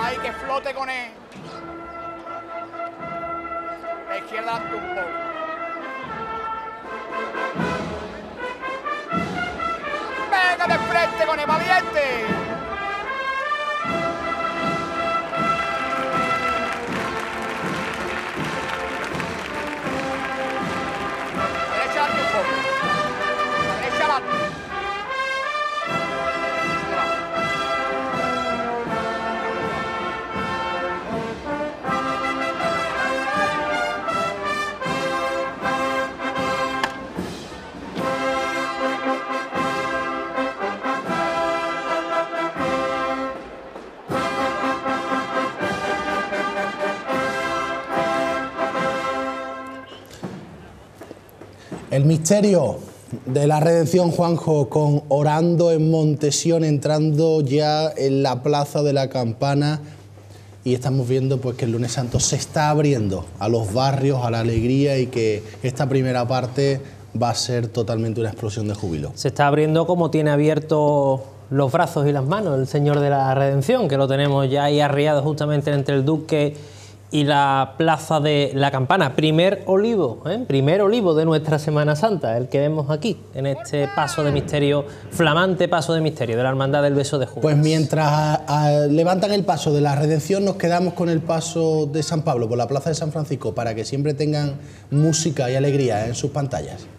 Ahí que flote con él. La izquierda un poco. Venga de frente con el valiente. Derecha un poco. Derecha adelante. El misterio de la redención, Juanjo, con Orando en Montesión entrando ya en la Plaza de la Campana, y estamos viendo pues que el Lunes Santo se está abriendo a los barrios, a la alegría, y que esta primera parte va a ser totalmente una explosión de júbilo. Se está abriendo como tiene abiertos los brazos y las manos el Señor de la Redención, que lo tenemos ya ahí arriado justamente entre el Duque y la Plaza de la Campana. Primer olivo de nuestra Semana Santa, el que vemos aquí, en este paso de misterio, flamante paso de misterio de la Hermandad del Beso de Judas. Pues mientras levantan el paso de la Redención, nos quedamos con el paso de San Pablo por la Plaza de San Francisco, para que siempre tengan música y alegría en sus pantallas.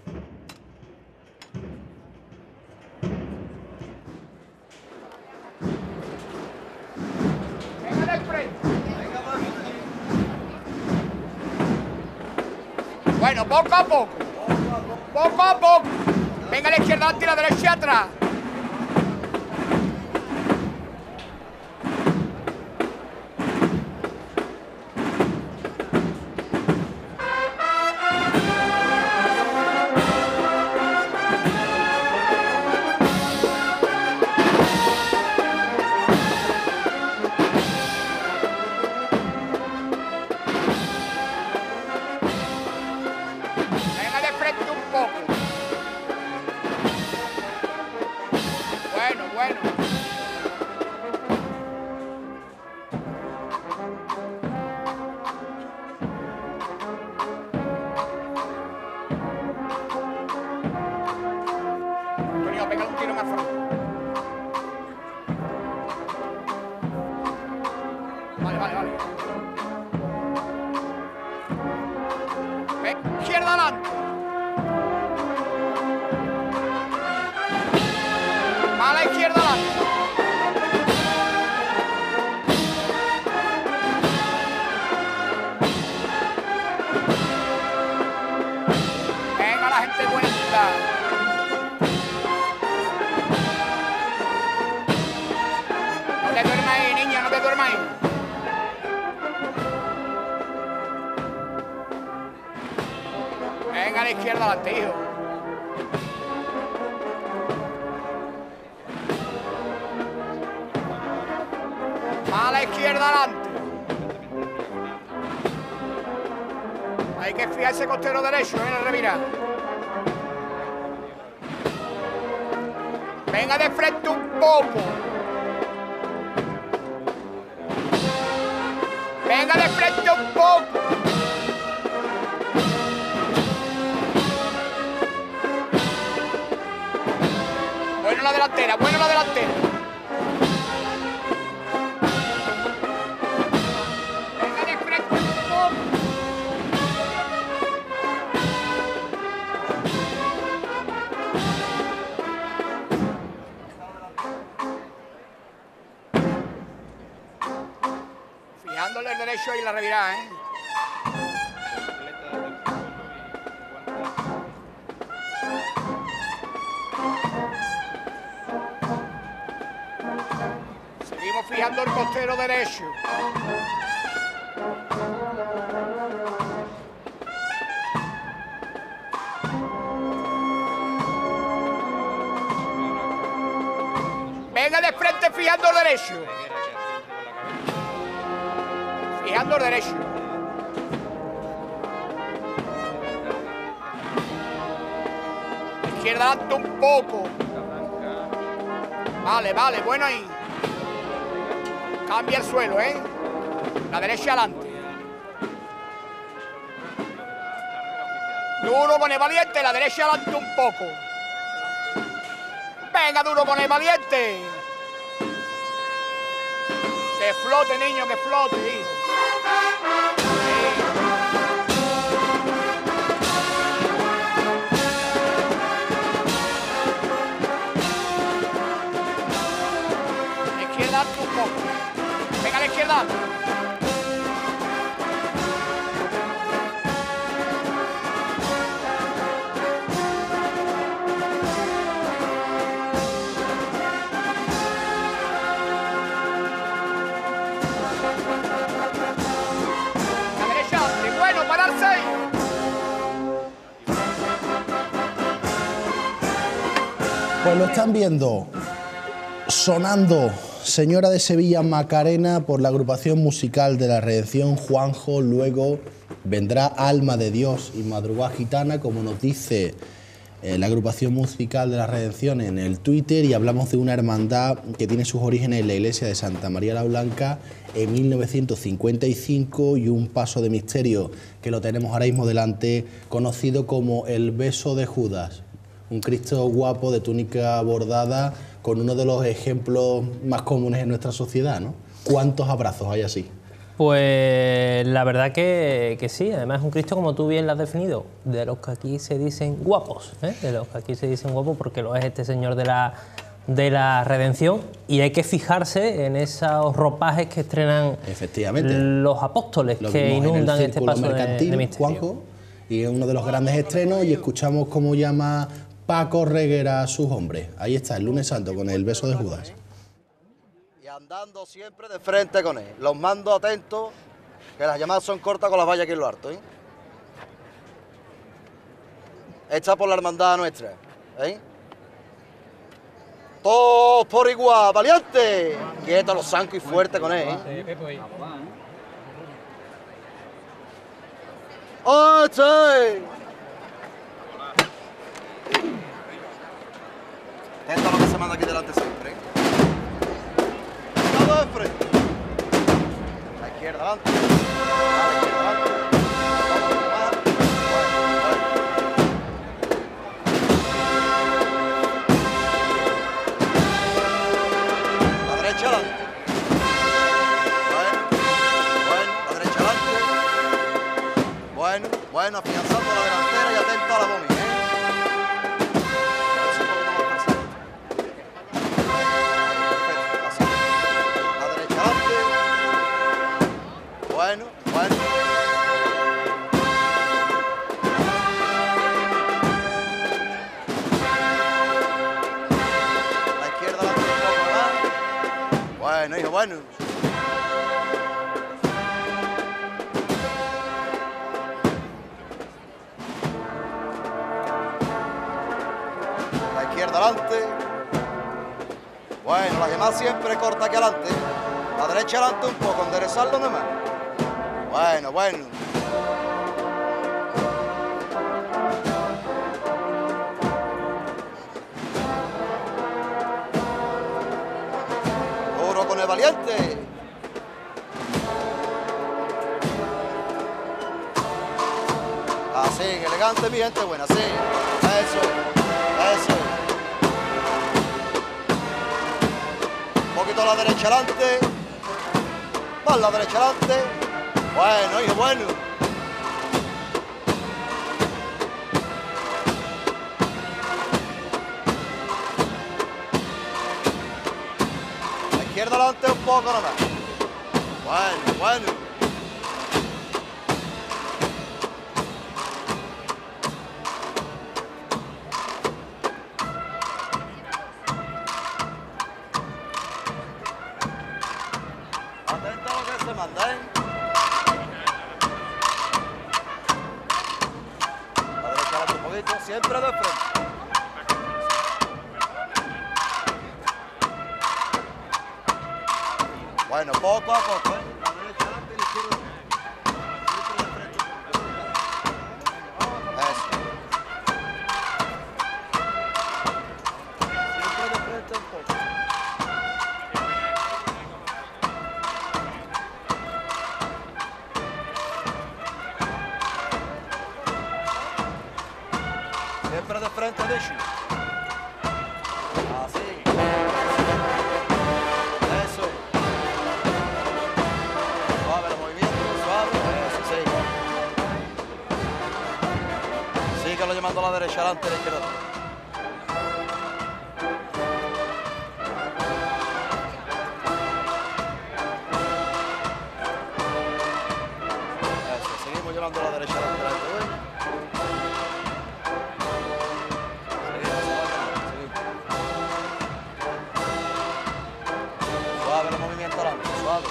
Bueno, poco a poco. Poco a poco. Venga a la izquierda adelante y la derecha atrás. Izquierda adelante. A la izquierda adelante. Venga la gente cuenta. No te duermas ahí, niña, no te duermas ahí. Venga a la izquierda adelante, hijo. A la izquierda adelante. Hay que fijarse costero derecho en el revirar. Venga de frente un poco. Venga de frente un poco. Bueno la delantera, bueno la delantera. Venga de frente un poco. Fijándole el derecho y la revirada, ¿eh? Seguimos fijando el costero derecho. Venga de frente fijando el derecho. Fijando el derecho. Izquierda alto un poco. Vale, vale, bueno ahí. Cambia el suelo, ¿eh? La derecha adelante. Duro con el valiente, la derecha adelante un poco. Venga, duro con el valiente. Que flote, niño, que flote, hijo. Izquierda un poco. Venga a la izquierda. La derecha, de bueno, pararse. Pues lo están viendo, sonando Señora de Sevilla Macarena por la agrupación musical de la Redención Juanjo. Luego vendrá Alma de Dios y Madrugada Gitana, como nos dice la agrupación musical de la Redención en el Twitter, y hablamos de una hermandad que tiene sus orígenes en la iglesia de Santa María la Blanca en 1955 y un paso de misterio que lo tenemos ahora mismo delante, conocido como el Beso de Judas. Un Cristo guapo de túnica bordada con uno de los ejemplos más comunes en nuestra sociedad, ¿no? ¿Cuántos abrazos hay así? Pues la verdad que sí, además es un Cristo, como tú bien lo has definido, de los que aquí se dicen guapos, ¿eh? De los que aquí se dicen guapos, porque lo es este Señor de la Redención, y hay que fijarse en esos ropajes que estrenan efectivamente los apóstoles lo que inundan este paso mercantil, de misterio. Juanjo, y es uno de los grandes estrenos, y escuchamos cómo llama Paco Reguera a sus hombres. Ahí está, el lunes santo, con el Beso de Judas. Y andando siempre de frente con él. Los mando atentos, que las llamadas son cortas con las vallas aquí en lo alto, ¿eh? Hecha por la hermandad nuestra, ¿eh? Todos por igual, valiente. Quieto, los zancos y fuerte con él, ¿eh? ¡Oh, sí! Esto es lo que se manda aquí delante siempre, ¿eh? Todo de frente. La izquierda adelante. La izquierda adelante. La derecha adelante. Bueno, la derecha adelante. Bueno, afianzando la delantera y atento a la bomba. Bueno. La izquierda la tiene un poco más. Bueno, hijo, bueno. La izquierda adelante. Bueno, la demás siempre corta aquí adelante. La derecha adelante un poco, enderezarlo nomás. Bueno. Duro con el valiente. Así, elegante, mi gente buena, así. Eso. Un poquito a la derecha adelante. Más la derecha adelante. Bueno, hijo, bueno. La izquierda adelante un poco nomás. Bueno. Atento a lo que se manda, ¿eh? La derecha adelante un poquito, siempre de frente. Bueno, poco a poco, ¿eh? La derecha adelante y la izquierda. Siempre de frente. Eso. Siempre de frente un poco. Dichi. Así. Eso es. Suave el movimiento, suave. Eso, sí. Síguelo llevando a la derecha, adelante, a la izquierda. Eso, seguimos llevando a la derecha, adelante, adelante. Suave el movimiento adelante, suave.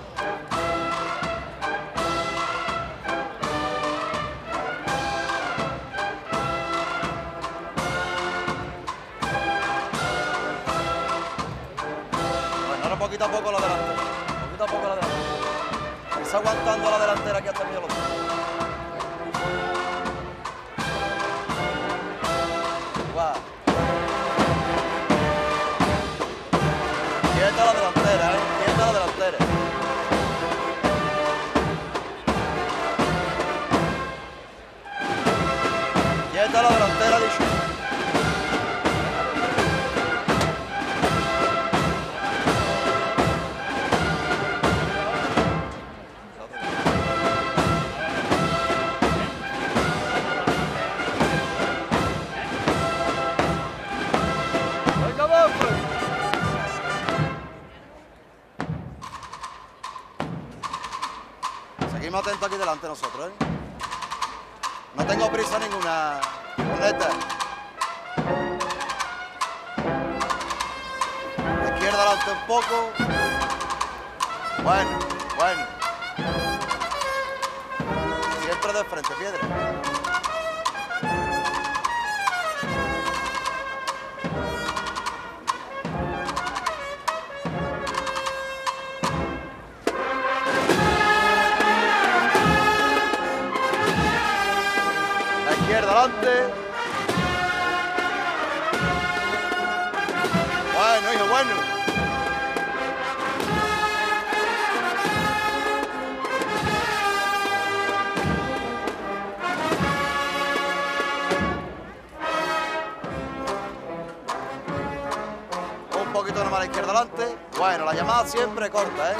Bueno, ahora poquito a poco la delantera. Poquito a poco la delantera. Está aguantando la delantera que ha tenido los dos. Guau. Quieta la delantera, quieta la delantera. Quieta la delantera, dicho. Venga, vamos. Seguimos atentos aquí delante nosotros, ¿eh? No tengo prisa ninguna, Corneta. La izquierda adelante un poco. Bueno, bueno. Siempre de frente, Piedra. Izquierda adelante. Bueno, hijo, bueno. Un poquito nomás a la izquierda adelante. Bueno, la llamada siempre corta, ¿eh?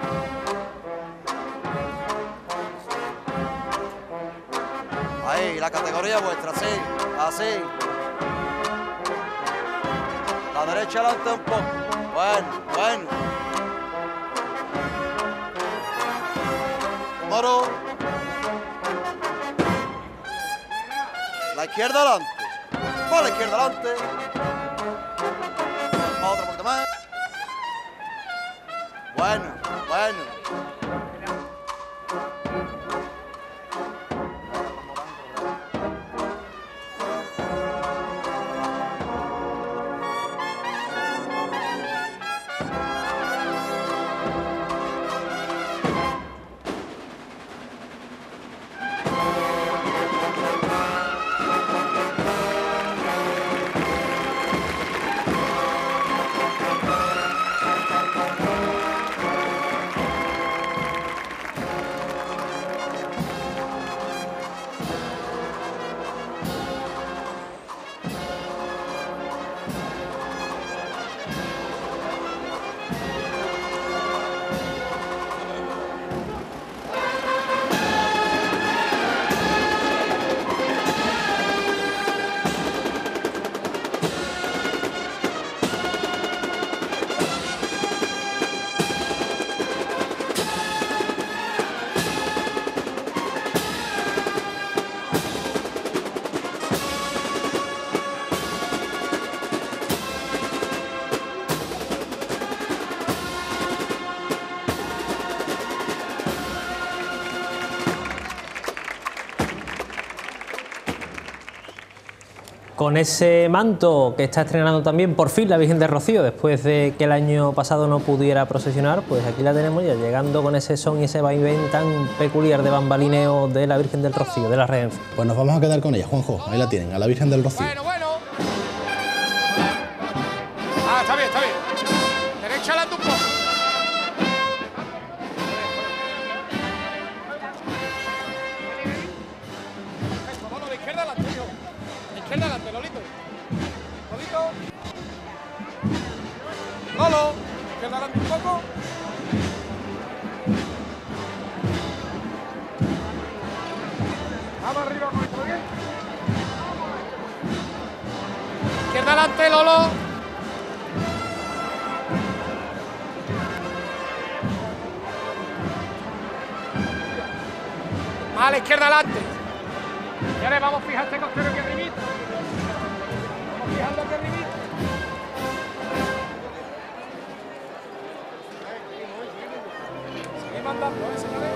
Ahí, la categoría vuestra, así, así. La derecha adelante un poco. Bueno, bueno. Moro. La izquierda adelante. Por la izquierda adelante. Otro poquito más. Bueno, bueno. Con ese manto que está estrenando también por fin la Virgen del Rocío, después de que el año pasado no pudiera procesionar, pues aquí la tenemos ya llegando con ese son y ese vaivén tan peculiar de bambalineo de la Virgen del Rocío, de la Redención. Pues nos vamos a quedar con ella, Juanjo. Ahí la tienen, a la Virgen del Rocío. Bueno, bueno. Ah, está bien, está bien. Derecha adelante un poco. Perfecto, bueno, de izquierda adelante, hijo. De izquierda adelante, Lolito. izquierda adelante, Lolo. Más a la izquierda adelante. Señores, vamos a fijar este costero aquí arribita. Vamos a fijarlo aquí arribita. Seguimos andando, señores.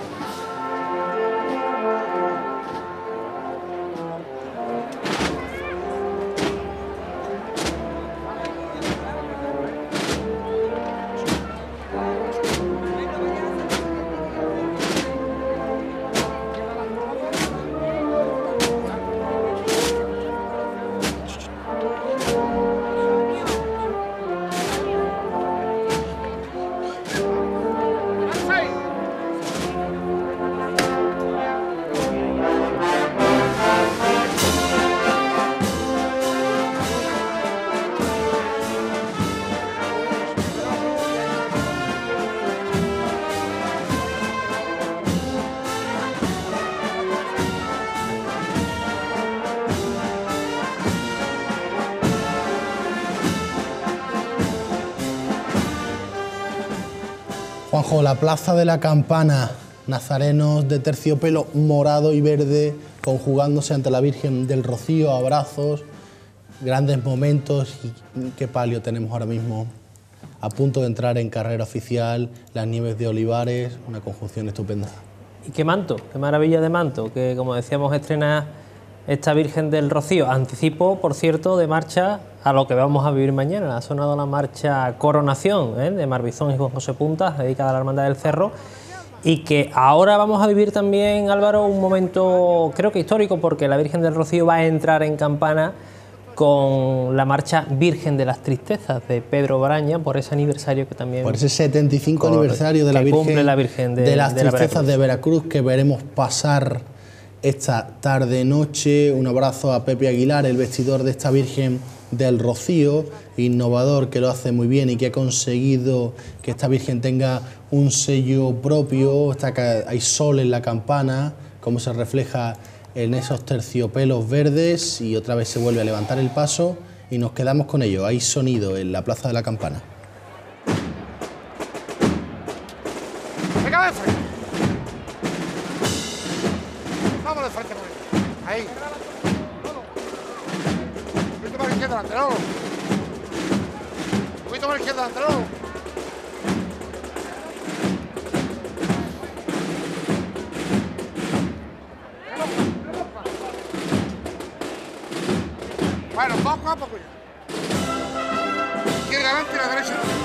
Juanjo, la plaza de la Campana, nazarenos de terciopelo morado y verde conjugándose ante la Virgen del Rocío, abrazos, grandes momentos. Y qué palio tenemos ahora mismo, a punto de entrar en carrera oficial, las Nieves de Olivares, una conjunción estupenda. Y qué manto, qué maravilla de manto, que como decíamos estrena esta Virgen del Rocío. Anticipo, por cierto, de marcha a lo que vamos a vivir mañana. Ha sonado la marcha Coronación de Marbizón y Juan José Puntas, dedicada a la Hermandad del Cerro, y que ahora vamos a vivir también, Álvaro, un momento creo que histórico, porque la Virgen del Rocío va a entrar en campana con la marcha Virgen de las Tristezas de Pedro Braña, por ese aniversario que también... Por ese 75 aniversario de la Virgen de las Tristezas de Veracruz, que veremos pasar esta tarde-noche. Un abrazo a Pepe Aguilar, el vestidor de esta Virgen del Rocío, innovador, que lo hace muy bien y que ha conseguido que esta Virgen tenga un sello propio. Hay sol en la campana, como se refleja en esos terciopelos verdes, y otra vez se vuelve a levantar el paso y nos quedamos con ello. Hay sonido en la plaza de la Campana. Venga de frente. Vamos de frente por ahí. Ahí. Un poquito más a la izquierda delante, ¿no? Un poquito más a la izquierda delante, ¿no? Bueno, poco a poco ya. Izquierda adelante y la derecha adelante.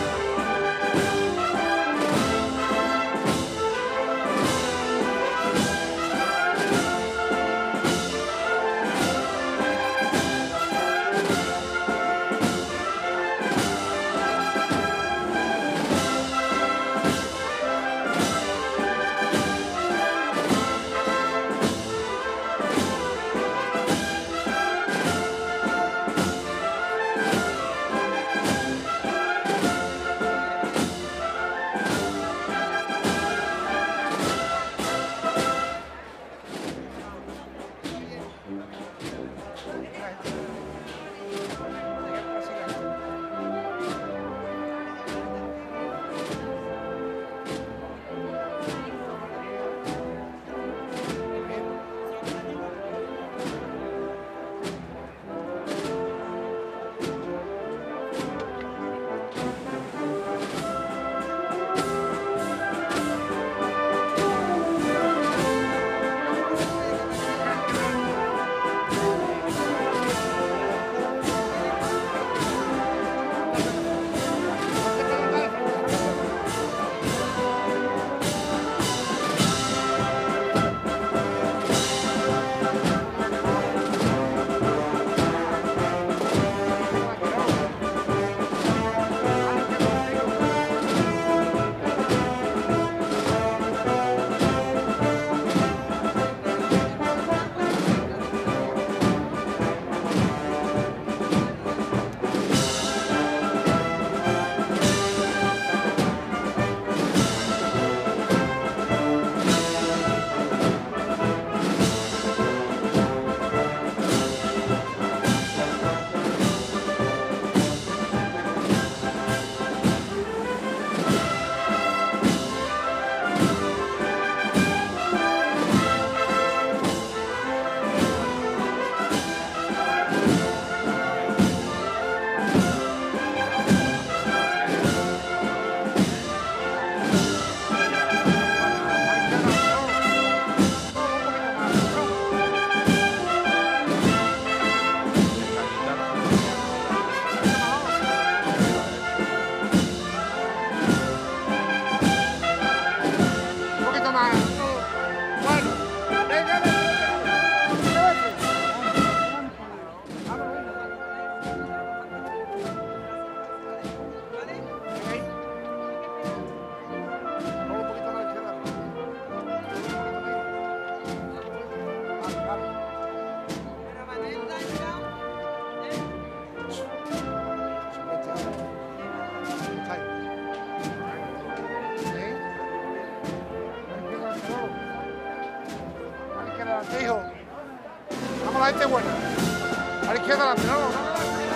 adelante, hijo. Vamos, la gente buena. A la izquierda adelante, no.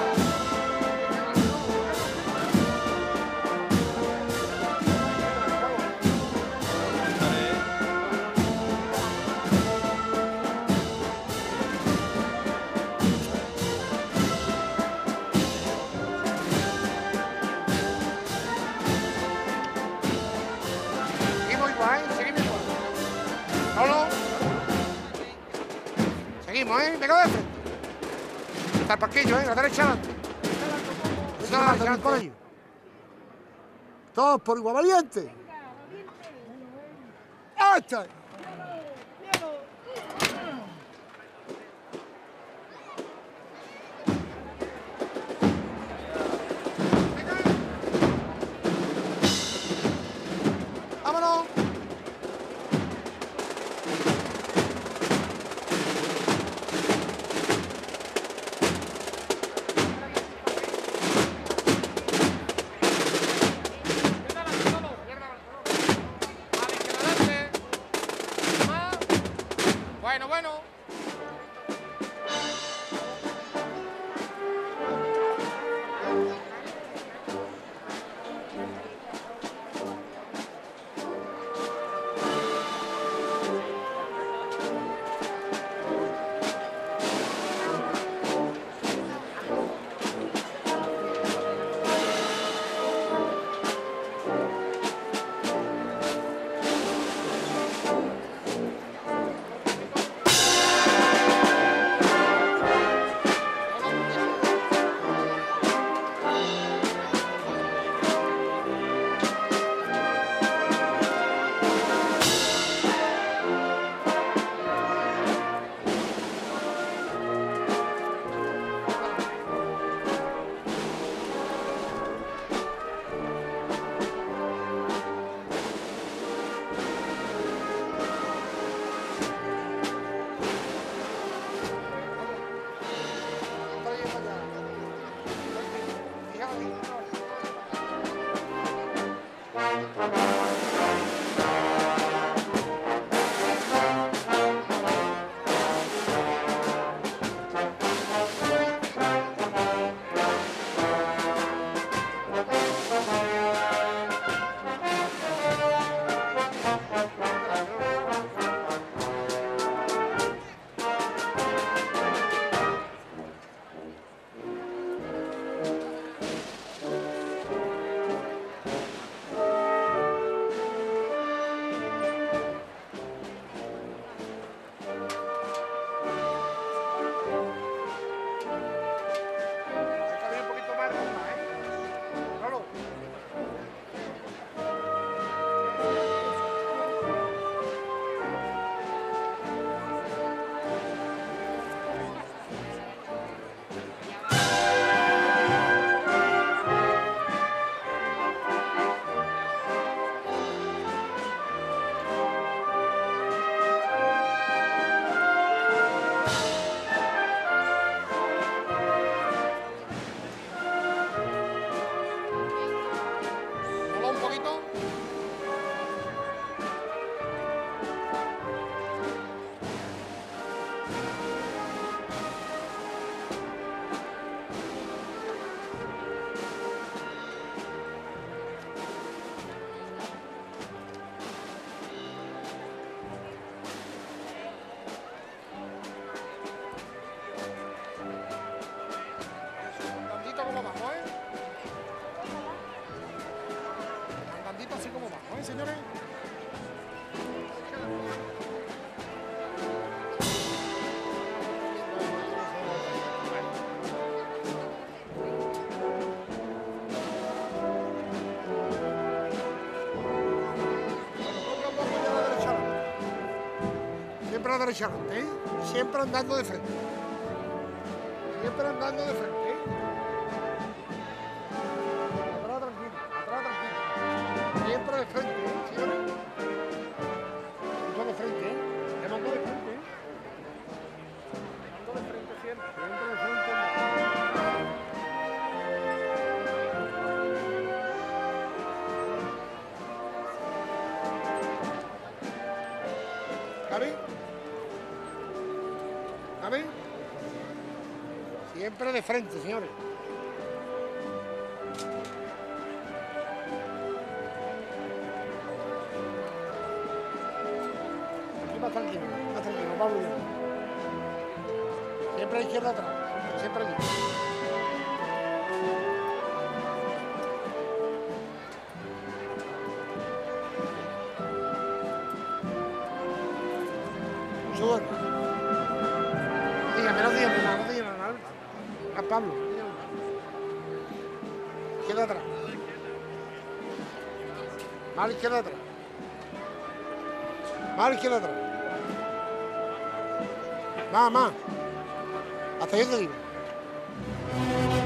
Seguimos, venga de frente. Está el parquillo, la derecha adelante. Adelante, con ellos. Todos por igual, valiente. ¡Ahí está! ¡Vámonos! Bueno. señores. Siempre a la derecha, ¿eh? Siempre andando de frente. Siempre andando de frente, ¿eh? Atrás tranquilo, atrás tranquilo. Siempre de frente, ¿eh? Señores. Siempre de frente, ¿eh? Te mando de frente, ¿eh? Mando de frente siempre. Siempre de frente. ¿Cabe? Siempre de frente, señores. Aquí más tranquilo, Pablo. Siempre a la izquierda atrás, siempre allí. Sube. No dígame nada. A Pablo. Izquierda atrás. Más izquierda atrás. Más izquierda atrás. Más. Hasta ahí te digo.